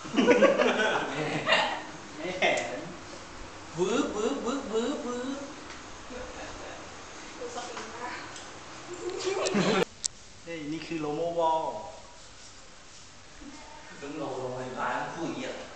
ไม่เห็นวืบวืบวืบวืบวืบเฮ้ยนี่คือโลโมบอล đứng ngồi rồi bán vui vậy